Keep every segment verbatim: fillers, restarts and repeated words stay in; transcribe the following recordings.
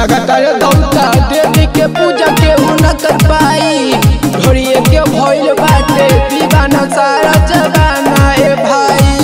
लगातार दौड़ता देवी के पूजा के न कर पाई। ढोरिए के भइल बाटे दीवाना सारा जमाना ए भाई।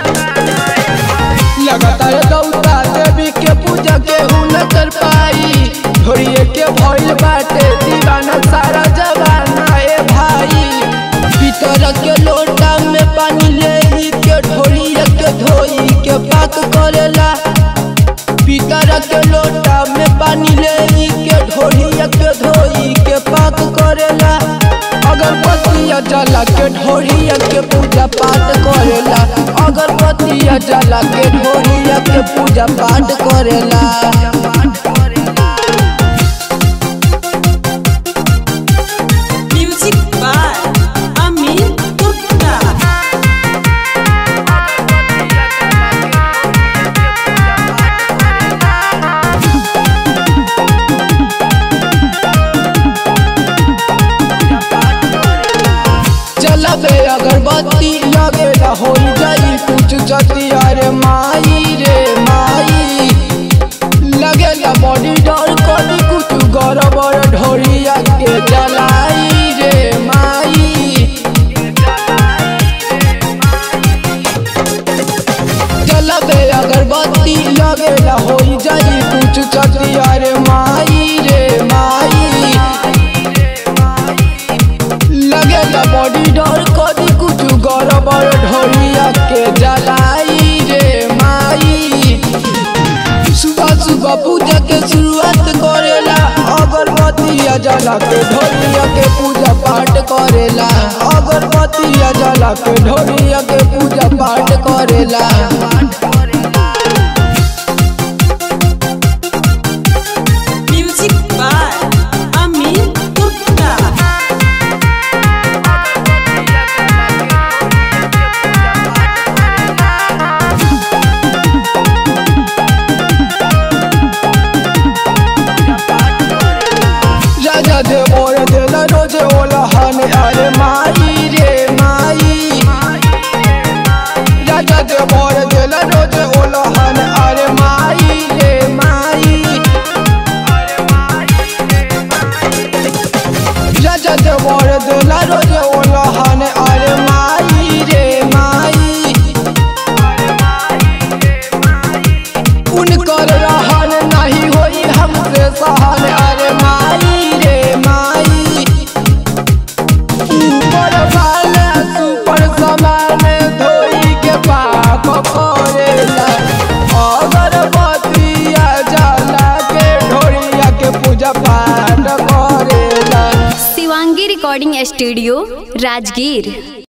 लगातार दौड़ता देवी के पूजा के न कर पाई। ढोरिए के भइल बाटे दीवाना सारा जमाना ए भाई। भीतर के लोटा में पानी ले के ढोरिए के धोई के पाक करेला। भीतर के लोटा में पानी ले के ढोरिया के धोई के पाक करेला। अगरबत्तिया जला के ढोरिया के पूजा पाठ करेला। अगरबत्तिया जला के ढोरिया के पूजा पाठ करेला। अगरबत्ती लगे हो जाई कुछ जति अरे माई रे माई। लगे बॉडी डर कभी कुछ गड़बड़ ढोरिया के जलाई रे माई। जलबे अगरबत्ती लगे हो जाई कुछ जति अरे माई रे माई। लगे बॉडी डर कभी कुछ गड़बड़ ढोरिया के जलाई रे माई। सुबह सुबह पूजा के शुरुआत करेला। अगरबत्तिया जला के ढोरिया के पूजा पाठ करेला। अगरबत्तिया जला के ढोरिया के पूजा पाठ करेला। दे और देला रोजे ओलहन अरे माई रे माई। राजा दे और देला रोजे ओलहन अरे माई रे माई। राजा दे और देला रोजे ओलहन अरे माई रे माई। उनकर रहन नहीं होई हमसे सहन अरे माई। Shivangi recording studio Rajgir.